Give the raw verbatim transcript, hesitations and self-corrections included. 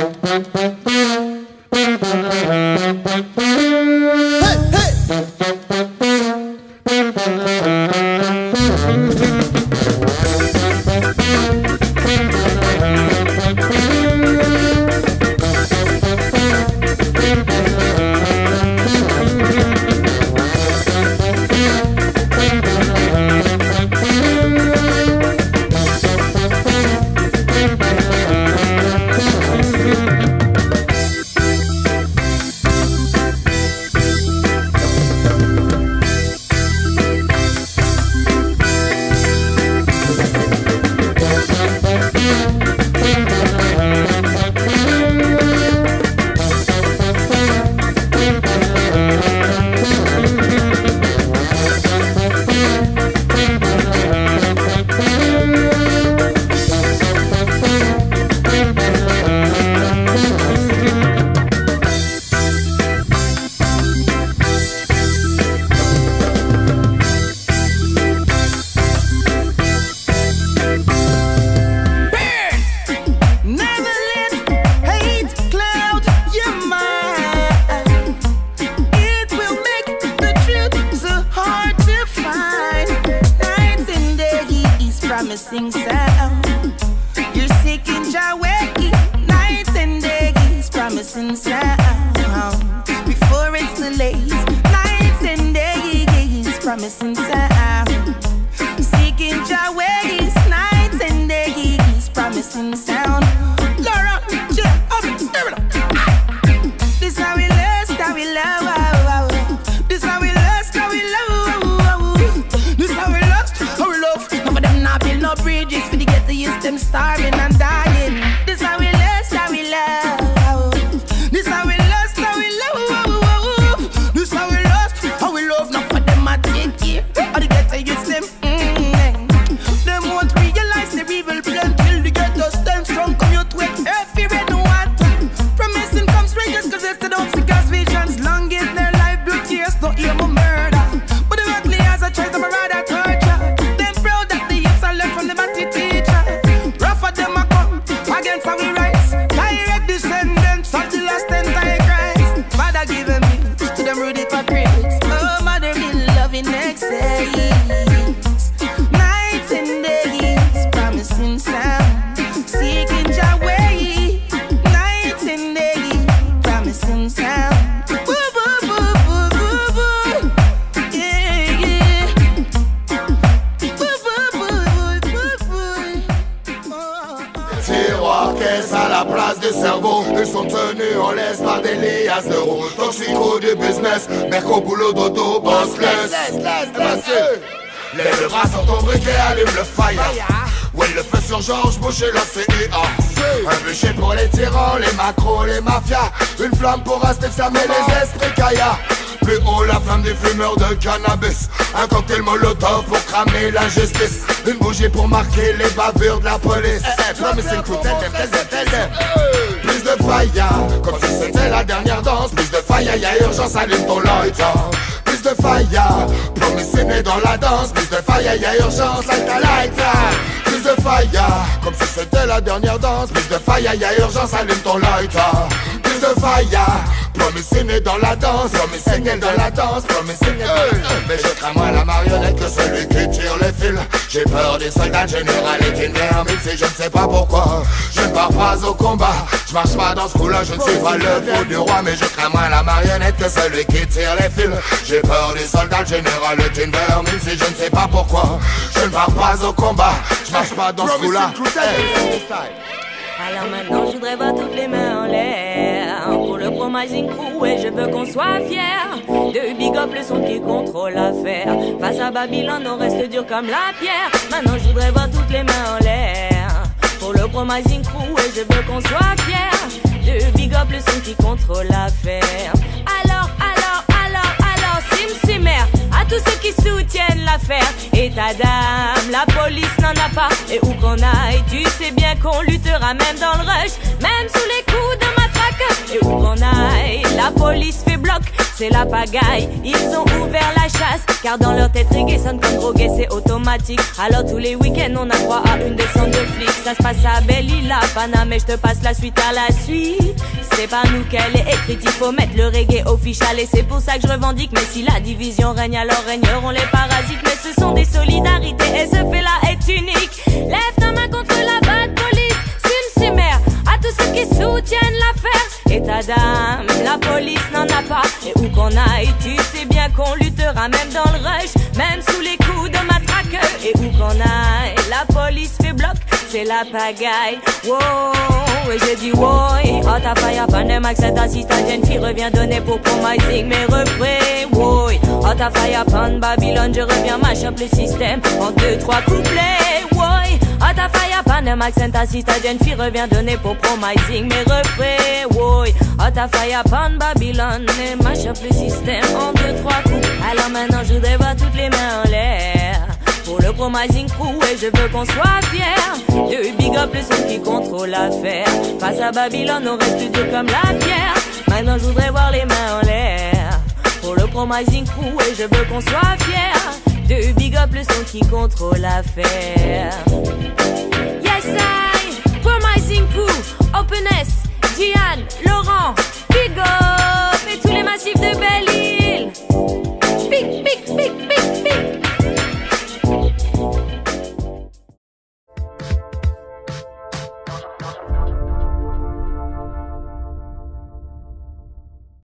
promising sound. You're seeking your way, night and days, promising sound. Before it's too late, nights and days, promising sound. Seeking your ways, nights and days, promising sound. Laura, chill up, stir it up. This how we lust, how we love. This how we lust, how we love. This how we lust, how we love. None of them not build no bridges for the get to use them starving and dying. This how we lust, how we love. This how we lust, how we love. This how we lust, how we love. None of them are take care or the get to use them. Mm-hmm. Them won't realize the evil plan till the get us stand strong. Come out with every red water. Promising comes strangers cause if they don't see God's visions. Long is their life, do tears, don't hear my murder. But the ugly as a choice, them a rather torture. Them proud that the youths are learned from the batty teacher. Rough of them a come against our rights. Direct descendants of the last antichrist. Father given me to them rude hypocrites. Oh, mother be loving excess. Nights and days, promising sound. Seeking your way. Nights and days, promising sound. Boo, boo, boo, boo, boo, boo. Yeah, yeah. Boo, boo, boo, boo, boo. Oh, oh. Tiroir, caisse à la place des cerveaux. Ils sont tenus en laisse par des liasses d'euros. Toxico du business, merco boulot dodo, boss laisse. Lève le bras sur ton briquet, allume le fire. Ouais, le feu sur Georges Bush et la C I A. Un bûcher pour les tyrans, les macros, les mafias. Une flamme pour rester fermer les estricaya. Plus haut la flamme des fumeurs de cannabis. Un cocktail molotov pour cramer l'injustice. Une bougie pour marquer les bavures de la police. Promising crew, tell them, tell them, tell them. Plus de faïa, comme si c'était la dernière danse. Plus de faïa, y'a urgence, allume ton lighter. Plus de faïa, promising est dans la danse. Plus de faïa, y'a urgence, light a lighter. Plus de faïa, comme si c'était la dernière danse. Plus de faïa, y'a urgence, allume ton lighter. Plus de faïa, promising est dans la danse. Promising est dans la danse, promising est dans la danse. Mais je crains moins la marionnette que celui qui tire les fils. J'ai peur des soldats général et d'une vermine. Si je ne sais pas pourquoi, je ne pars pas au combat. Je marche pas dans ce coup-là, je ne suis pas le fou du roi. Mais je crains moins la marionnette que celui qui tire les fils. J'ai peur des soldats général et d'une vermine. Si je ne sais pas pourquoi, je ne pars pas au combat. Je marche pas dans ce coup-là. Alors maintenant je voudrais voir toutes les mains en l'air pour le Promising Crew et je veux qu'on soit fiers de big up le son qui contrôle l'affaire. Face à Babylone on reste dur comme la pierre. Maintenant je voudrais voir toutes les mains en l'air pour le Promising Crew et je veux qu'on soit fiers de big up le son qui contrôle l'affaire. Alors, alors, alors, alors, Sim Simmer, à tous ceux qui soutiennent l'affaire. État d'âme, la police n'en a pas. Et où qu'on aille, tu sais bien qu'on luttera même dans le rush, même sous les coups de matraque. Et où qu'on aille, la police fait bloc. c'est la pagaille. Ils ont ouvert la chasse, car dans leur tête reggae sonne comme drogué, c'est automatique. Alors tous les week-ends on a droit à une descente de flics. Ça se passe à Belle-Île, à Panama, et je te passe la suite à la suite. C'est pas nous qu'elle est écrite, il faut mettre le reggae official. Et c'est pour ça que je revendique, mais si la division règne, alors régneront les parasites. Mais ce sont des solidarités, et ce fait-là est unique. Lève ta main contre la bad police, sim simère à tous ceux qui soutiennent l'affaire. Et ta dame, la police n'en a pas. Et où qu'on aille, tu sais bien qu'on luttera, même dans le rush, même sous les coups de matraqueux. Et où qu'on aille, la police fait bloc, c'est la pagaille. Wow, et j'ai dit wow. Hot a fire, Panem, accent assistant, jeune fille revient donner pour promising mes refrains. Wow, hot a fire, pan Babylone, je reviens mash up le système en deux, trois couplets. Wow, hot a fire, Panem, accent assistant, jeune fille revient donner pour promising mes refrains. Wow, hot a fire, pan Babylone, et mash up le système en deux, trois couplets. Alors maintenant je voudrais voir toutes les mains en l'air pour le promising crew, et je veux qu'on soit fiers de big up le son qui contrôle l'affaire. Face à Babylone, on reste dur comme la pierre. Maintenant je voudrais voir les mains en l'air pour le promising crew, et je veux qu'on soit fiers de big up le son qui contrôle l'affaire. Yes I, promising crew, Openness, Diane, Laurent, big up et tous les massifs de Belle-Île.